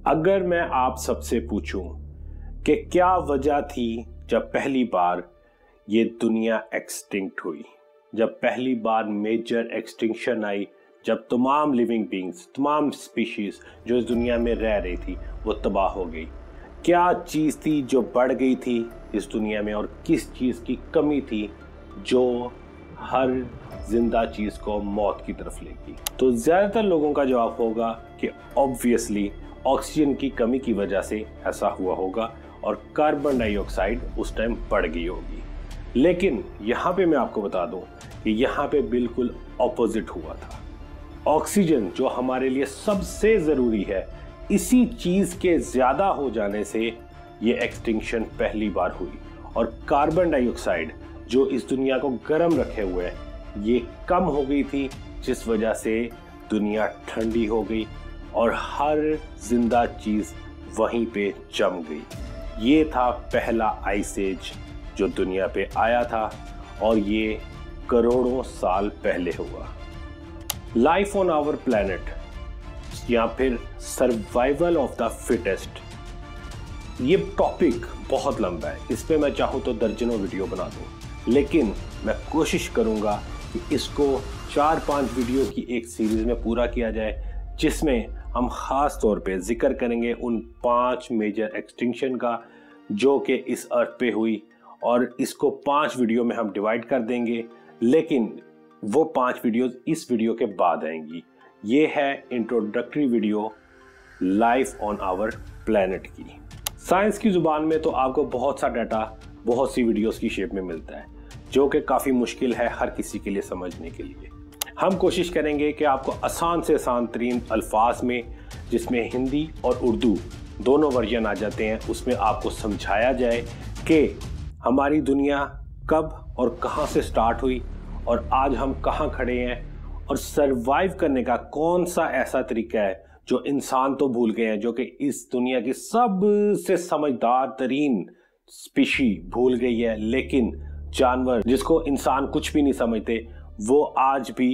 अगर मैं आप सबसे पूछूं कि क्या वजह थी जब पहली बार ये दुनिया एक्सटिंक्ट हुई, जब पहली बार मेजर एक्सटिंक्शन आई, जब तमाम लिविंग बींग्स, तमाम स्पीशीज जो इस दुनिया में रह रही थी वो तबाह हो गई, क्या चीज़ थी जो बढ़ गई थी इस दुनिया में और किस चीज़ की कमी थी जो हर जिंदा चीज़ को मौत की तरफ लेगी? तो ज़्यादातर लोगों का जवाब होगा कि ऑब्वियसली ऑक्सीजन की कमी की वजह से ऐसा हुआ होगा और कार्बन डाइऑक्साइड उस टाइम बढ़ गई होगी। लेकिन यहाँ पे मैं आपको बता दूं कि यहाँ पे बिल्कुल ऑपोजिट हुआ था। ऑक्सीजन जो हमारे लिए सबसे ज़रूरी है, इसी चीज़ के ज़्यादा हो जाने से ये एक्सटिंक्शन पहली बार हुई और कार्बन डाइऑक्साइड जो इस दुनिया को गर्म रखे हुए है ये कम हो गई थी, जिस वजह से दुनिया ठंडी हो गई और हर जिंदा चीज़ वहीं पे जम गई। ये था पहला आइस एज जो दुनिया पे आया था और ये करोड़ों साल पहले हुआ। लाइफ ऑन आवर प्लैनेट या फिर सर्वाइवल ऑफ द फिटेस्ट, ये टॉपिक बहुत लंबा है, इस पे मैं चाहूँ तो दर्जनों वीडियो बना दूँ, लेकिन मैं कोशिश करूँगा कि इसको 4-5 वीडियो की एक सीरीज में पूरा किया जाए, जिसमें हम खास तौर पे जिक्र करेंगे उन 5 मेजर एक्सटिंक्शन का जो कि इस अर्थ पे हुई, और इसको 5 वीडियो में हम डिवाइड कर देंगे, लेकिन वो 5 वीडियोस इस वीडियो के बाद आएंगी। ये है introductory video life on our planet की। साइंस की ज़ुबान में तो आपको बहुत सा डाटा बहुत सी वीडियोस की शेप में मिलता है, जो कि काफ़ी मुश्किल है हर किसी के लिए समझने के लिए। हम कोशिश करेंगे कि आपको आसान से आसान तरीन अल्फाज में, जिसमें हिंदी और उर्दू दोनों वर्जन आ जाते हैं, उसमें आपको समझाया जाए कि हमारी दुनिया कब और कहां से स्टार्ट हुई और आज हम कहां खड़े हैं, और सरवाइव करने का कौन सा ऐसा तरीका है जो इंसान तो भूल गए हैं, जो कि इस दुनिया की सबसे समझदार तरीन स्पीशी भूल गई है, लेकिन जानवर जिसको इंसान कुछ भी नहीं समझते वो आज भी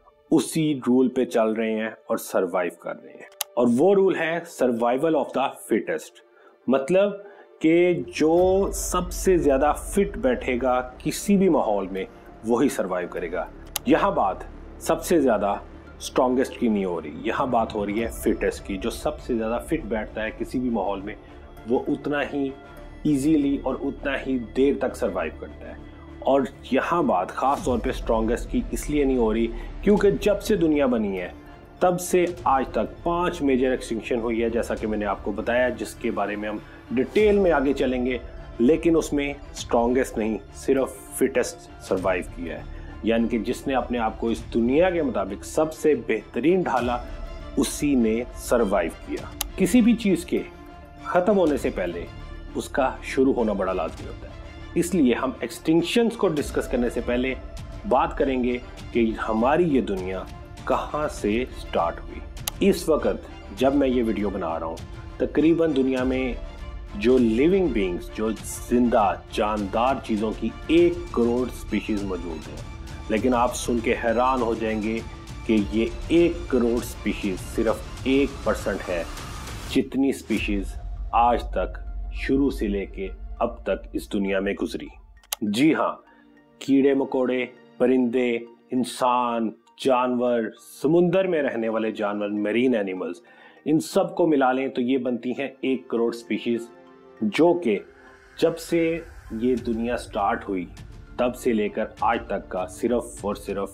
उसी रूल पे चल रहे हैं और सरवाइव कर रहे हैं। और वो रूल है सर्वाइवल ऑफ द फिटेस्ट, मतलब कि जो सबसे ज्यादा फिट बैठेगा किसी भी माहौल में वही सरवाइव करेगा। यहाँ बात सबसे ज्यादा स्ट्रॉन्गेस्ट की नहीं हो रही, यहाँ बात हो रही है फिटेस्ट की। जो सबसे ज्यादा फिट बैठता है किसी भी माहौल में वो उतना ही इजीली और उतना ही देर तक सरवाइव करता है। और यहाँ बात खास तौर पे स्ट्रॉन्गेस्ट की इसलिए नहीं हो रही क्योंकि जब से दुनिया बनी है तब से आज तक 5 मेजर एक्सटिंक्शन हुई है, जैसा कि मैंने आपको बताया, जिसके बारे में हम डिटेल में आगे चलेंगे। लेकिन उसमें स्ट्रॉन्गेस्ट नहीं, सिर्फ फिटेस्ट सरवाइव किया है, यानी कि जिसने अपने आप को इस दुनिया के मुताबिक सबसे बेहतरीन ढाला उसी ने सरवाइव किया। किसी भी चीज़ के ख़त्म होने से पहले उसका शुरू होना बड़ा लाजमी होता है, इसलिए हम एक्सटिंक्शंस को डिस्कस करने से पहले बात करेंगे कि हमारी ये दुनिया कहाँ से स्टार्ट हुई। इस वक्त जब मैं ये वीडियो बना रहा हूँ तकरीबन दुनिया में जो लिविंग बींग्स, जो जिंदा जानदार चीज़ों की 1 करोड़ स्पीशीज़ मौजूद हैं, लेकिन आप सुन के हैरान हो जाएंगे कि ये 1 करोड़ स्पीशीज़ सिर्फ 1% है जितनी स्पीशीज़ आज तक शुरू से लेके अब तक इस दुनिया में गुजरी। जी हाँ, कीड़े मकोड़े, परिंदे, इंसान, जानवर, समुंदर में रहने वाले जानवर, मेरीन एनिमल्स, इन सब को मिला लें तो ये बनती हैं 1 करोड़ स्पीशीज, जो कि जब से ये दुनिया स्टार्ट हुई तब से लेकर आज तक का सिर्फ और सिर्फ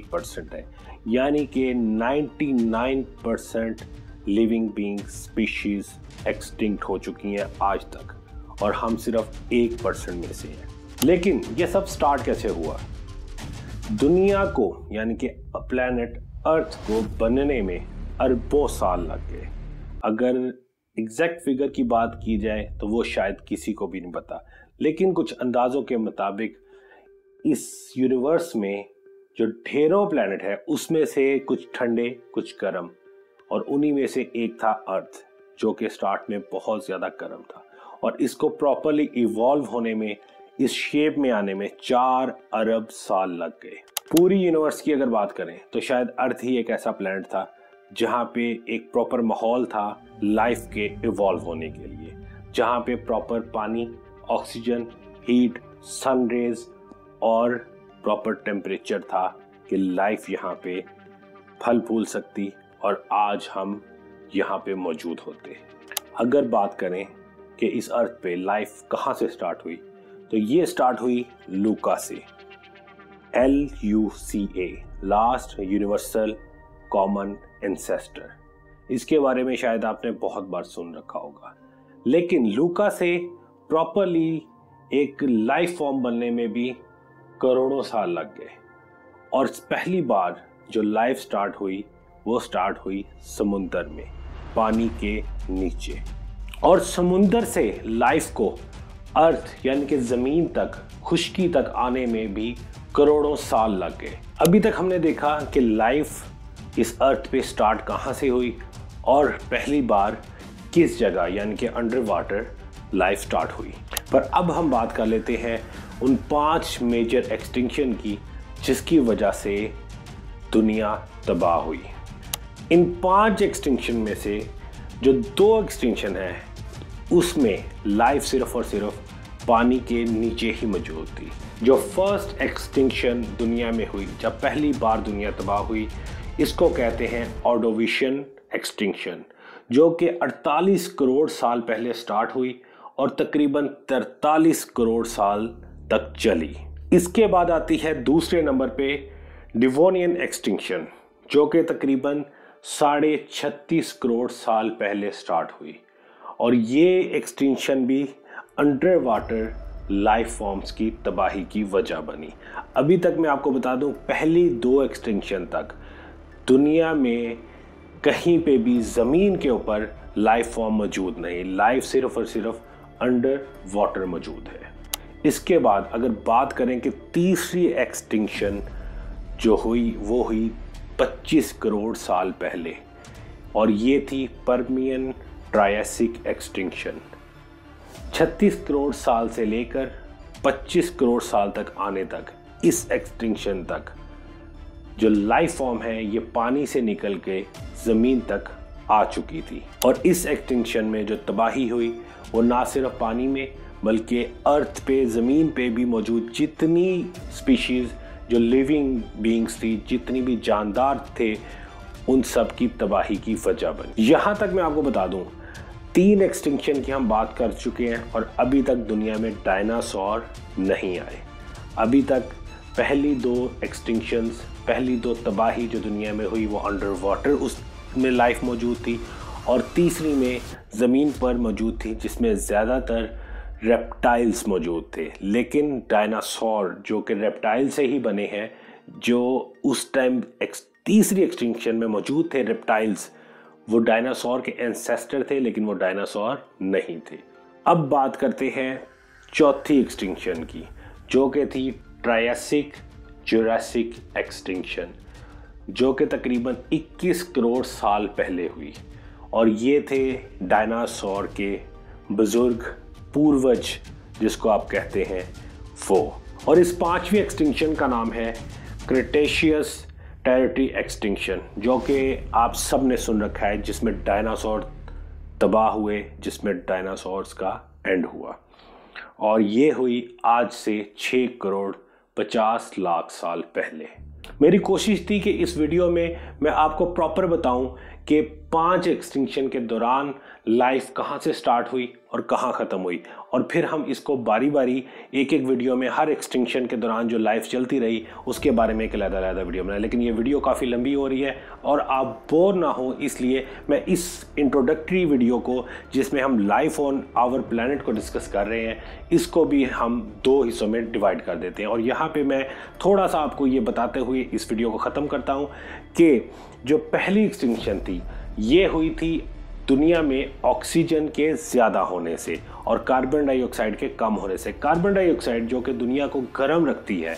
1% है। यानी कि 99% लिविंग बीइंग स्पीशीज एक्सटिंक्ट हो चुकी हैं आज तक, और हम सिर्फ 1% में से हैं। लेकिन ये सब स्टार्ट कैसे हुआ? दुनिया को, यानी कि प्लैनेट अर्थ को बनने में अरबों साल लग गए। अगर एग्जैक्ट फिगर की बात की जाए तो वो शायद किसी को भी नहीं पता, लेकिन कुछ अंदाजों के मुताबिक इस यूनिवर्स में जो ढेरों प्लैनेट है उसमें से कुछ ठंडे कुछ गर्म, और उन्हीं में से एक था अर्थ, जो कि स्टार्ट में बहुत ज़्यादा गर्म था, और इसको प्रॉपरली इवॉल्व होने में, इस शेप में आने में 4 अरब साल लग गए। पूरी यूनिवर्स की अगर बात करें तो शायद अर्थ ही एक ऐसा प्लैनेट था जहाँ पे एक प्रॉपर माहौल था लाइफ के इवॉल्व होने के लिए, जहाँ पे प्रॉपर पानी, ऑक्सीजन, हीट, सन रेज और प्रॉपर टेम्परेचर था कि लाइफ यहाँ पे फल फूल सकती और आज हम यहाँ पे मौजूद होते। अगर बात करें कि इस अर्थ पे लाइफ कहाँ से स्टार्ट हुई, तो ये स्टार्ट हुई लूका से, LUCA, last universal common ancestor. इसके बारे में शायद आपने बहुत बार सुन रखा होगा, लेकिन लूका से प्रॉपरली एक लाइफ फॉर्म बनने में भी करोड़ों साल लग गए। और पहली बार जो लाइफ स्टार्ट हुई वो स्टार्ट हुई समुंदर में, पानी के नीचे। और समुंदर से लाइफ को अर्थ यानी कि ज़मीन तक, खुश्की तक आने में भी करोड़ों साल लग गए। अभी तक हमने देखा कि लाइफ इस अर्थ पे स्टार्ट कहाँ से हुई और पहली बार किस जगह यानी कि अंडर वाटर लाइफ स्टार्ट हुई। पर अब हम बात कर लेते हैं उन 5 मेजर एक्सटिंक्शन की जिसकी वजह से दुनिया तबाह हुई। इन 5 एक्सटिंक्शन में से जो 2 एक्सटिंक्शन है उसमें लाइफ सिर्फ और सिर्फ पानी के नीचे ही मौजूद थी। जो फर्स्ट एक्सटिंक्शन दुनिया में हुई, जब पहली बार दुनिया तबाह हुई, इसको कहते हैं ऑर्डोविशियन एक्सटिंक्शन, जो कि 48 करोड़ साल पहले स्टार्ट हुई और तकरीबन 43 करोड़ साल तक चली। इसके बाद आती है दूसरे नंबर पे डिवोनियन एक्सटिंक्शन, जो कि तकरीबन 36.5 करोड़ साल पहले स्टार्ट हुई और ये एक्सटिंक्शन भी अंडर वाटर लाइफ फॉर्म्स की तबाही की वजह बनी। अभी तक मैं आपको बता दूं, पहली 2 एक्सटिंक्शन तक दुनिया में कहीं पे भी ज़मीन के ऊपर लाइफ फॉर्म मौजूद नहीं, लाइफ सिर्फ और सिर्फ अंडर वाटर मौजूद है। इसके बाद अगर बात करें कि तीसरी एक्सटिंक्शन जो हुई वो हुई 25 करोड़ साल पहले और ये थी पर्मियन ट्रायसिक एक्सटिंक्शन। 36 करोड़ साल से लेकर 25 करोड़ साल तक आने तक, इस एक्सटिंक्शन तक जो लाइफ फॉर्म है ये पानी से निकल के ज़मीन तक आ चुकी थी। और इस एक्सटिंक्शन में जो तबाही हुई वो ना सिर्फ पानी में बल्कि अर्थ पे, ज़मीन पे भी मौजूद जितनी स्पीशीज़ जो लिविंग बीइंग्स थी, जितनी भी जानदार थे, उन सब की तबाही की वजह बनी। यहाँ तक मैं आपको बता दूँ 3 एक्सटिंक्शन की हम बात कर चुके हैं और अभी तक दुनिया में डायनासोर नहीं आए। अभी तक पहली 2 एक्सटिंक्शंस, पहली 2 तबाही जो दुनिया में हुई वो अंडर वाटर, उसमें लाइफ मौजूद थी और तीसरी में ज़मीन पर मौजूद थी जिसमें ज़्यादातर रेप्टाइल्स मौजूद थे। लेकिन डायनासोर जो कि रेप्टाइल से ही बने हैं, जो उस टाइम तीसरी एक्सटिंक्शन में मौजूद थे रेप्टाइल्स, वो डायनासोर के एंसेस्टर थे लेकिन वो डायनासोर नहीं थे। अब बात करते हैं चौथी एक्सटिंक्शन की, जो कि थी ट्रायसिक जुरासिक एक्सटिंक्शन, जो कि तकरीबन 21 करोड़ साल पहले हुई और ये थे डायनासोर के बुजुर्ग पूर्वज जिसको आप कहते हैं वो। और इस 5वीं एक्सटिंक्शन का नाम है क्रेटेशियस टेरिटरी एक्सटिंक्शन, जो कि आप सब ने सुन रखा है, जिसमें डायनासोर तबाह हुए, जिसमें डायनासोर्स का एंड हुआ और ये हुई आज से 6 करोड़ 50 लाख साल पहले। मेरी कोशिश थी कि इस वीडियो में मैं आपको प्रॉपर बताऊं कि 5 एक्सटिंक्शन के दौरान लाइफ कहां से स्टार्ट हुई और कहां ख़त्म हुई और फिर हम इसको बारी बारी एक एक वीडियो में हर एक्सटिंक्शन के दौरान जो लाइफ चलती रही उसके बारे में एक अलग-अलग वीडियो बनाए। लेकिन ये वीडियो काफ़ी लंबी हो रही है और आप बोर ना हो, इसलिए मैं इस इंट्रोडक्टरी वीडियो को, जिसमें हम लाइफ ऑन आवर प्लैनेट को डिस्कस कर रहे हैं, इसको भी हम 2 हिस्सों में डिवाइड कर देते हैं। और यहाँ पर मैं थोड़ा सा आपको ये बताते हुए इस वीडियो को ख़त्म करता हूँ कि जो पहली एक्सटिंक्शन थी ये हुई थी दुनिया में ऑक्सीजन के ज़्यादा होने से और कार्बन डाइऑक्साइड के कम होने से। कार्बन डाइऑक्साइड जो कि दुनिया को गर्म रखती है,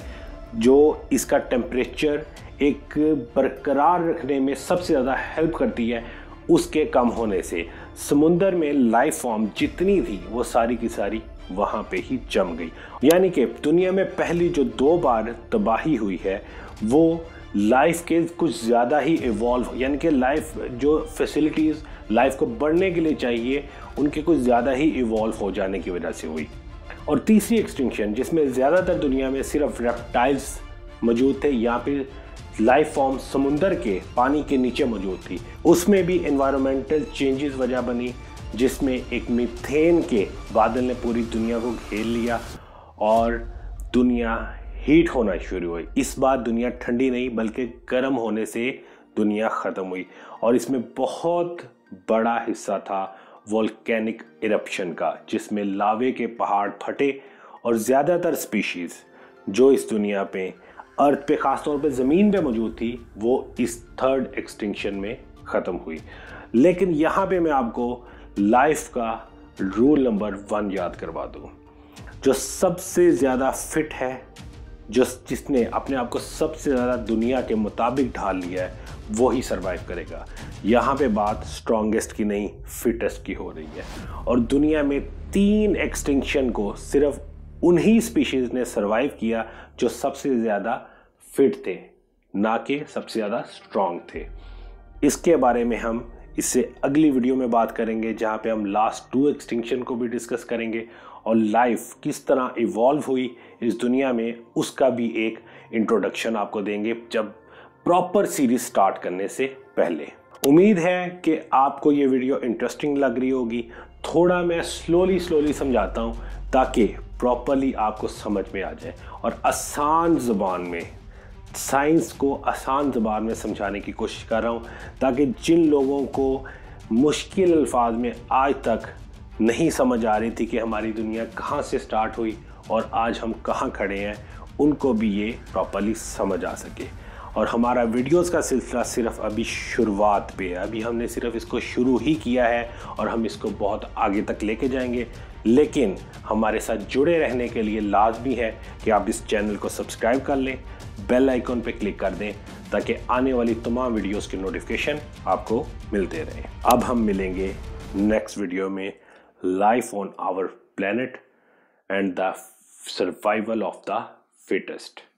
जो इसका टेम्परेचर एक बरकरार रखने में सबसे ज़्यादा हेल्प करती है, उसके कम होने से समुंदर में लाइफ फॉर्म जितनी थी वो सारी की सारी वहाँ पे ही जम गई। यानी कि दुनिया में पहली जो 2 बार तबाही हुई है वो लाइफ के कुछ ज़्यादा ही इवॉल्व, यानी कि लाइफ जो फैसिलिटीज़ लाइफ को बढ़ने के लिए चाहिए उनके कुछ ज़्यादा ही इवॉल्व हो जाने की वजह से हुई। और तीसरी एक्सटिंक्शन जिसमें ज़्यादातर दुनिया में सिर्फ रेप्टाइल्स मौजूद थे, यहाँ पे लाइफ फॉर्म समुंदर के पानी के नीचे मौजूद थी, उसमें भी एनवायरमेंटल चेंजेस वजह बनी, जिसमें एक मीथेन के बादल ने पूरी दुनिया को घेर लिया और दुनिया हीट होना शुरू हुई। इस बार दुनिया ठंडी नहीं बल्कि गर्म होने से दुनिया ख़त्म हुई। और इसमें बहुत बड़ा हिस्सा था वोल्केनिक इरप्शन का, जिसमें लावे के पहाड़ फटे और ज़्यादातर स्पीशीज़ जो इस दुनिया पे अर्थ पे ख़ासतौर पे ज़मीन पे मौजूद थी वो इस थर्ड एक्सटिंक्शन में ख़त्म हुई। लेकिन यहाँ पे मैं आपको लाइफ का रूल नंबर 1 याद करवा दूँ। जो सबसे ज़्यादा फिट है, जिसने अपने आप को सबसे ज़्यादा दुनिया के मुताबिक ढाल लिया है, वो ही सरवाइव करेगा। यहाँ पे बात स्ट्रॉन्गेस्ट की नहीं, फिटेस्ट की हो रही है। और दुनिया में 3 एक्सटिंक्शन को सिर्फ उन्हीं स्पीशीज़ ने सरवाइव किया जो सबसे ज़्यादा फिट थे, ना कि सबसे ज़्यादा स्ट्रॉन्ग थे। इसके बारे में हम इससे अगली वीडियो में बात करेंगे, जहाँ पे हम लास्ट 2 एक्सटिंक्शन को भी डिस्कस करेंगे और लाइफ किस तरह इवॉल्व हुई इस दुनिया में, उसका भी एक इंट्रोडक्शन आपको देंगे जब प्रॉपर सीरीज स्टार्ट करने से पहले। उम्मीद है कि आपको ये वीडियो इंटरेस्टिंग लग रही होगी। थोड़ा मैं स्लोली समझाता हूँ ताकि प्रॉपरली आपको समझ में आ जाए और आसान ज़ुबान में, साइंस को आसान ज़ुबान में समझाने की कोशिश कर रहा हूँ, ताकि जिन लोगों को मुश्किल अल्फाज में आज तक नहीं समझ आ रही थी कि हमारी दुनिया कहाँ से स्टार्ट हुई और आज हम कहाँ खड़े हैं, उनको भी ये प्रॉपरली समझ आ सके। और हमारा वीडियोस का सिलसिला सिर्फ अभी शुरुआत पे है, अभी हमने सिर्फ इसको शुरू ही किया है और हम इसको बहुत आगे तक लेके जाएंगे। लेकिन हमारे साथ जुड़े रहने के लिए लाजमी है कि आप इस चैनल को सब्सक्राइब कर लें, बेल आइकॉन पे क्लिक कर दें ताकि आने वाली तमाम वीडियोस की नोटिफिकेशन आपको मिलते रहें। अब हम मिलेंगे नेक्स्ट वीडियो में, life on our planet and the survival of the fittest.